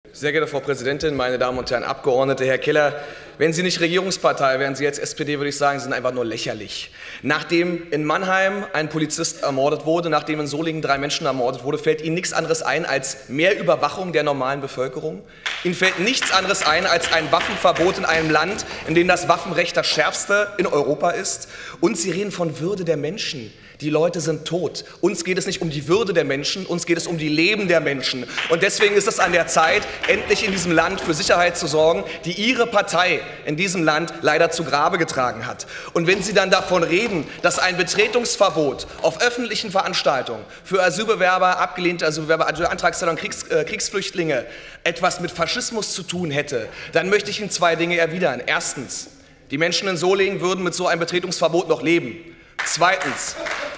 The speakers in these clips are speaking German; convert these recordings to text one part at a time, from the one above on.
Sehr geehrte Frau Präsidentin, meine Damen und Herren Abgeordnete, Herr Keller, wenn Sie nicht Regierungspartei wären, Sie als SPD, würde ich sagen, sind einfach nur lächerlich. Nachdem in Mannheim ein Polizist ermordet wurde, nachdem in Solingen 3 Menschen ermordet wurde, fällt Ihnen nichts anderes ein als mehr Überwachung der normalen Bevölkerung? Ihnen fällt nichts anderes ein als ein Waffenverbot in einem Land, in dem das Waffenrecht das schärfste in Europa ist? Und Sie reden von Würde der Menschen. Die Leute sind tot. Uns geht es nicht um die Würde der Menschen, uns geht es um die Leben der Menschen. Und deswegen ist es an der Zeit, endlich in diesem Land für Sicherheit zu sorgen, die Ihre Partei in diesem Land leider zu Grabe getragen hat. Und wenn Sie dann davon reden, dass ein Betretungsverbot auf öffentlichen Veranstaltungen für Asylbewerber, abgelehnte Asylbewerber, Antragsteller und Kriegsflüchtlinge etwas mit Faschismus zu tun hätte, dann möchte ich Ihnen 2 Dinge erwidern. Erstens, die Menschen in Solingen würden mit so einem Betretungsverbot noch leben. Zweitens,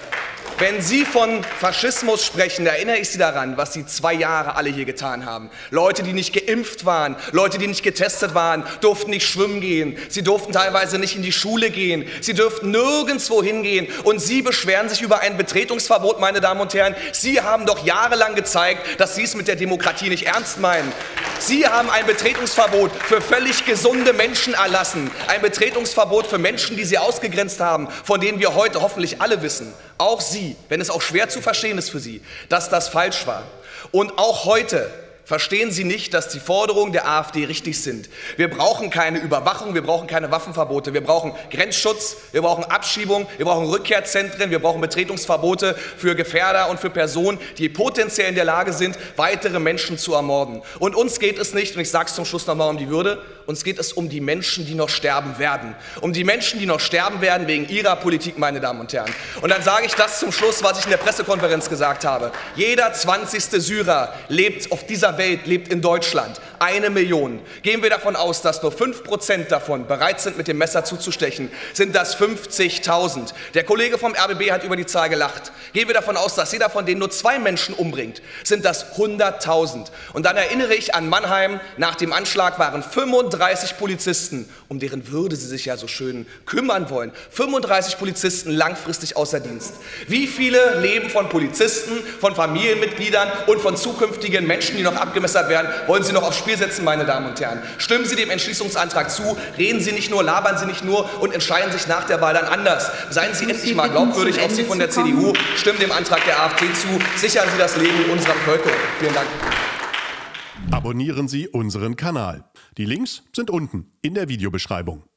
wenn Sie von Faschismus sprechen, erinnere ich Sie daran, was Sie 2 Jahre alle hier getan haben. Leute, die nicht geimpft waren, Leute, die nicht getestet waren, durften nicht schwimmen gehen. Sie durften teilweise nicht in die Schule gehen. Sie dürften nirgendwo hingehen. Und Sie beschweren sich über ein Betretungsverbot, meine Damen und Herren. Sie haben doch jahrelang gezeigt, dass Sie es mit der Demokratie nicht ernst meinen. Sie haben ein Betretungsverbot für völlig gesunde Menschen erlassen. Ein Betretungsverbot für Menschen, die Sie ausgegrenzt haben, von denen wir heute hoffentlich alle wissen, auch Sie, wenn es auch schwer zu verstehen ist für Sie, dass das falsch war. Und auch heute verstehen Sie nicht, dass die Forderungen der AfD richtig sind. Wir brauchen keine Überwachung, wir brauchen keine Waffenverbote, wir brauchen Grenzschutz, wir brauchen Abschiebung, wir brauchen Rückkehrzentren, wir brauchen Betretungsverbote für Gefährder und für Personen, die potenziell in der Lage sind, weitere Menschen zu ermorden. Und uns geht es nicht, und ich sage es zum Schluss nochmal, um die Würde, uns geht es um die Menschen, die noch sterben werden. Um die Menschen, die noch sterben werden wegen ihrer Politik, meine Damen und Herren. Und dann sage ich das zum Schluss, was ich in der Pressekonferenz gesagt habe. Jeder 20. Syrer lebt auf dieser Welt, lebt in Deutschland. 1 Million. Gehen wir davon aus, dass nur 5% davon bereit sind, mit dem Messer zuzustechen, sind das 50.000. Der Kollege vom RBB hat über die Zahl gelacht. Gehen wir davon aus, dass jeder von denen nur 2 Menschen umbringt, sind das 100.000. Und dann erinnere ich an Mannheim, nach dem Anschlag waren 35 Polizisten, um deren Würde Sie sich ja so schön kümmern wollen, 35 Polizisten langfristig außer Dienst. Wie viele Leben von Polizisten, von Familienmitgliedern und von zukünftigen Menschen, die noch abgemessert werden, wollen Sie noch aufs Spiel setzen, meine Damen und Herren? Stimmen Sie dem Entschließungsantrag zu, reden Sie nicht nur, labern Sie nicht nur und entscheiden sich nach der Wahl dann anders. Seien Sie endlich mal glaubwürdig, auch Sie von der CDU, stimmen dem Antrag der AfD zu, sichern Sie das Leben unserer Bevölkerung. Vielen Dank. Abonnieren Sie unseren Kanal. Die Links sind unten in der Videobeschreibung.